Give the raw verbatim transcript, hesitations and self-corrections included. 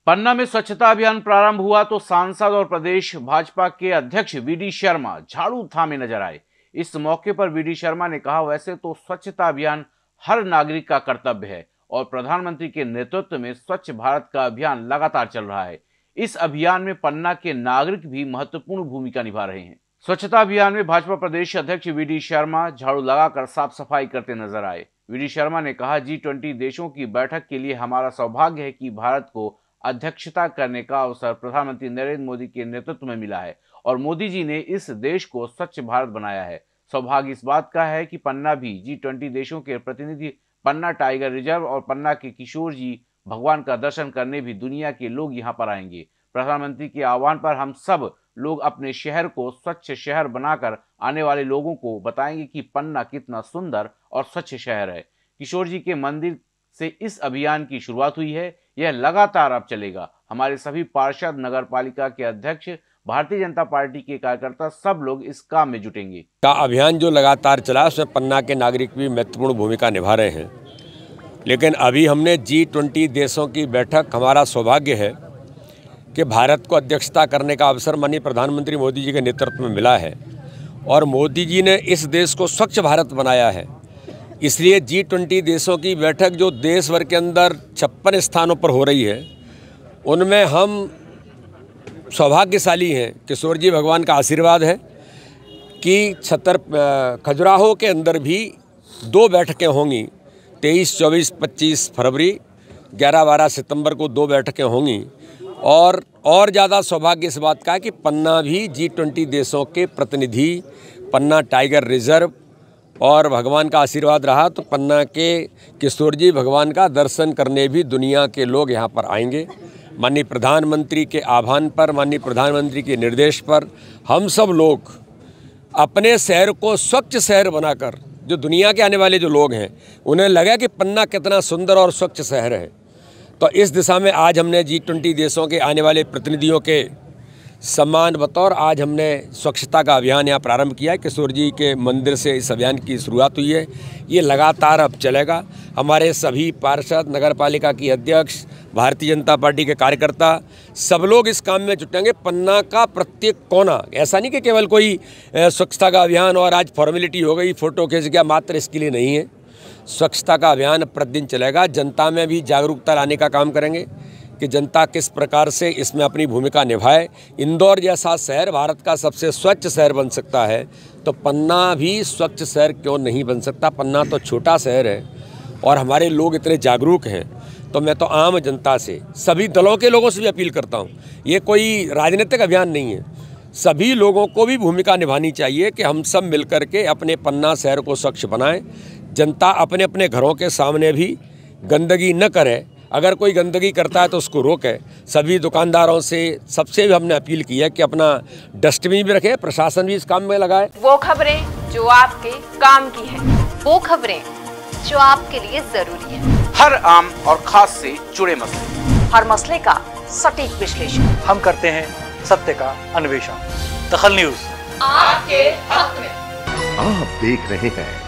पन्ना में स्वच्छता अभियान प्रारंभ हुआ तो सांसद और प्रदेश भाजपा के अध्यक्ष वीडी शर्मा झाड़ू थामे नजर आए। इस मौके पर वीडी शर्मा ने कहा, वैसे तो स्वच्छता अभियान हर नागरिक का कर्तव्य है और प्रधानमंत्री के नेतृत्व में स्वच्छ भारत का अभियान लगातार चल रहा है। इस अभियान में पन्ना के नागरिक भी महत्वपूर्ण भूमिका निभा रहे हैं। स्वच्छता अभियान में भाजपा प्रदेश अध्यक्ष वीडी शर्मा झाड़ू लगाकर साफ सफाई करते नजर आए। वीडी शर्मा ने कहा, जी ट्वेंटी देशों की बैठक के लिए हमारा सौभाग्य है कि भारत को अध्यक्षता करने का अवसर प्रधानमंत्री नरेंद्र मोदी के नेतृत्व में मिला है और मोदी जी ने इस देश को स्वच्छ भारत बनाया है। सौभाग्य इस बात का है कि पन्ना भी जी ट्वेंटी देशों के प्रतिनिधि पन्ना टाइगर रिजर्व और पन्ना के किशोर जी भगवान का दर्शन करने भी दुनिया के लोग यहाँ पर आएंगे। प्रधानमंत्री के आह्वान पर हम सब लोग अपने शहर को स्वच्छ शहर बनाकर आने वाले लोगों को बताएंगे कि पन्ना कितना सुंदर और स्वच्छ शहर है। किशोर जी के मंदिर से इस अभियान की शुरुआत हुई है, यह लगातार अब चलेगा। हमारे सभी पार्षद, नगर पालिका के अध्यक्ष, भारतीय जनता पार्टी के कार्यकर्ता सब लोग इस काम में जुटेंगे। का अभियान जो लगातार चला उसमें पन्ना के नागरिक भी महत्वपूर्ण भूमिका निभा रहे हैं, लेकिन अभी हमने जी ट्वेंटी देशों की बैठक, हमारा सौभाग्य है कि भारत को अध्यक्षता करने का अवसर माननीय प्रधानमंत्री मोदी जी के नेतृत्व में मिला है और मोदी जी ने इस देश को स्वच्छ भारत बनाया है। इसलिए जी ट्वेंटी देशों की बैठक जो देश भर के अंदर छप्पन स्थानों पर हो रही है, उनमें हम सौभाग्यशाली हैं। किशोर जी भगवान का आशीर्वाद है कि छतर खजुराहो के अंदर भी दो बैठकें होंगी। तेईस, चौबीस, पच्चीस फरवरी, ग्यारह, बारह सितंबर को दो बैठकें होंगी। और और ज़्यादा सौभाग्य इस बात का है कि पन्ना भी जी ट्वेंटी देशों के प्रतिनिधि, पन्ना टाइगर रिजर्व और भगवान का आशीर्वाद रहा तो पन्ना के किशोर जी भगवान का दर्शन करने भी दुनिया के लोग यहाँ पर आएंगे। माननीय प्रधानमंत्री के आह्वान पर, माननीय प्रधानमंत्री के निर्देश पर हम सब लोग अपने शहर को स्वच्छ शहर बनाकर, जो दुनिया के आने वाले जो लोग हैं उन्हें लगा कि पन्ना कितना सुंदर और स्वच्छ शहर है, तो इस दिशा में आज हमने जी ट्वेंटी देशों के आने वाले प्रतिनिधियों के सम्मान बतौर आज हमने स्वच्छता का अभियान यहाँ प्रारंभ किया है। किशोर जी के मंदिर से इस अभियान की शुरुआत हुई है, ये लगातार अब चलेगा। हमारे सभी पार्षद, नगर पालिका की अध्यक्ष, भारतीय जनता पार्टी के कार्यकर्ता सब लोग इस काम में जुटेंगे। पन्ना का प्रत्येक कोना, ऐसा नहीं कि केवल कोई स्वच्छता का अभियान और आज फॉर्मेलिटी हो गई, फोटो खींच गया, मात्र इसके लिए नहीं है। स्वच्छता का अभियान प्रतिदिन चलेगा। जनता में भी जागरूकता लाने का काम करेंगे कि जनता किस प्रकार से इसमें अपनी भूमिका निभाए। इंदौर जैसा शहर भारत का सबसे स्वच्छ शहर बन सकता है, तो पन्ना भी स्वच्छ शहर क्यों नहीं बन सकता। पन्ना तो छोटा शहर है और हमारे लोग इतने जागरूक हैं, तो मैं तो आम जनता से, सभी दलों के लोगों से भी अपील करता हूँ, ये कोई राजनीतिक अभियान नहीं है। सभी लोगों को भी भूमिका निभानी चाहिए कि हम सब मिलकर के अपने पन्ना शहर को स्वच्छ बनाएं। जनता अपने अपने घरों के सामने भी गंदगी न करे, अगर कोई गंदगी करता है तो उसको रोके। सभी दुकानदारों से सबसे भी हमने अपील की है कि अपना डस्टबिन भी रखे, प्रशासन भी इस काम में लगाए। वो खबरें जो आपके काम की है, वो खबरें जो आपके लिए जरूरी है, हर आम और खास से जुड़े मसले, हर मसले का सटीक विश्लेषण हम करते हैं, सत्य का अन्वेषण। दखल न्यूज आपके हक में। आप देख रहे हैं